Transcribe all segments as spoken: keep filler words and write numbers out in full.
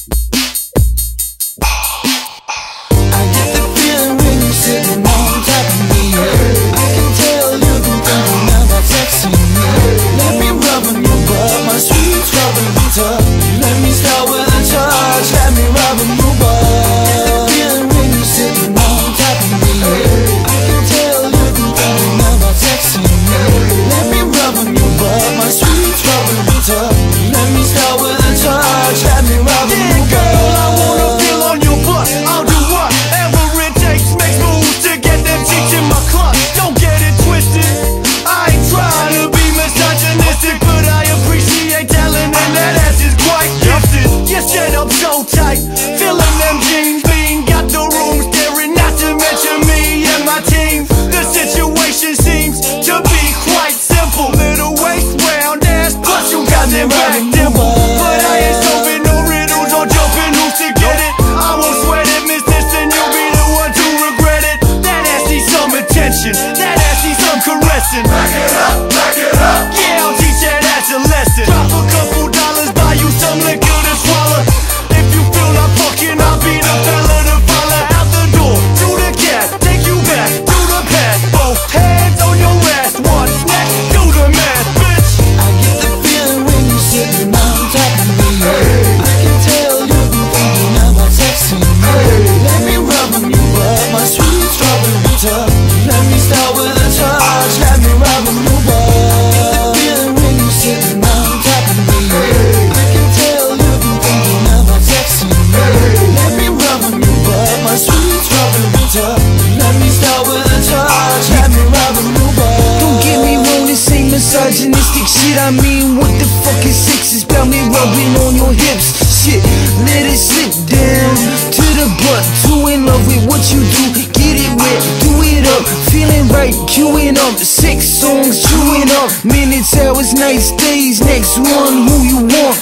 Let me start with a touch, let me rub on your butt. Feeling when you're sitting on top of me. I can tell you've been thinking about texting me. Let me rub on your butt, my sweet strawberry tub. Let me start with a touch, let me rub on your butt. Girl, I wanna feel on your butt. I'll do whatever it takes. Make moves to get them cheeks in my clutch. Don't get it twisted, I ain't trying to be misogynistic, but I appreciate talent and that ass is quite gifted. You set up so tight, feeling them jeans, being got the room staring, not to mention me and my team. The situation seems to be quite simple. Little waist, round ass, plus you got them back dimple. But I ain't solving no riddles or jumping hoops to get it. I won't sweat it, miss this, and you'll be the one to regret it. That ass needs some attention, that ass needs some caressing. Back it up, back it up. Yeah, I'll teach that ass a lesson. Drop a couple dollars, buy you some liquor to swallow. If you feel like fucking, I'll be the fella to follow out the door. To the cat, take you back to the past. Both hands on your ass, what's next? Do the math, bitch. I get the feeling when you're sitting on top of me. I can tell you've been thinking about texting me. Let me rub on your butt, my sweet strawberry tub. Let me start with a touch, let me rub on your butt. I get the feeling when you're sitting on top of me. I can tell you've been thinking about texting me. Let me rub on your butt, my sweet strawberry tub. Let me start with a touch, let me rub on your butt. Don't get me wrong, this ain't misogynistic shit. I mean, what the fuck is sex? It's about me rubbing on your hips. Shit, let it slip down to the butt. Too in love with what you do. Get it wet, do it up. Feeling right, queuing up. Six songs, chewing up. Minutes, hours, nights, days. Next one, who you want?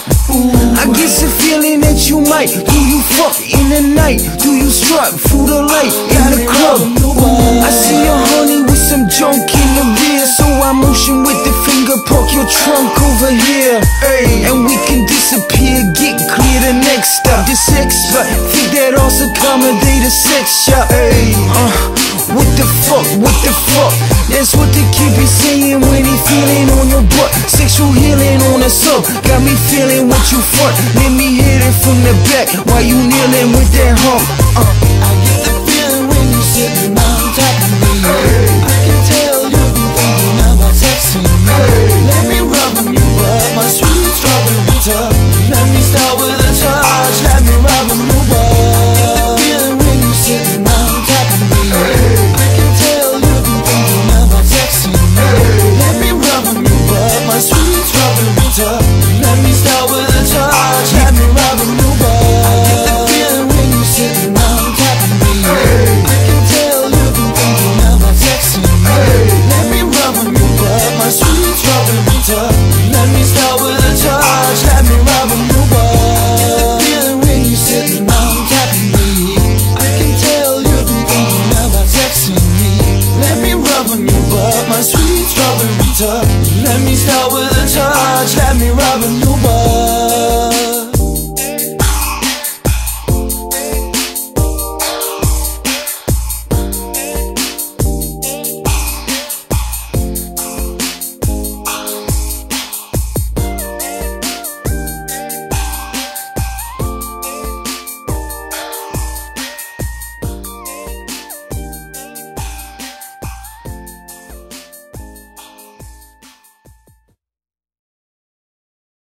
I get the feeling that you might. Do you fuck in the night? Do you strut through the light in the club? I see a honey with some junk in the rear, so I motion with the finger, park your trunk over here, ay, and we can disappear, get clear. The next stop, the sex spot. Think that also accommodate a sex shop, ay. Uh, what the fuck, what the fuck? That's what the kid be saying when he feeling on your butt. Sexual healing on the sub, got me feeling what you fuck. Let me hit it from the back while you kneeling with that hump. Uh. I get the feeling when you're sitting on top of me. I can tell you've been thinking about texting me. Let me rub on your butt, my sweet strawberry tub.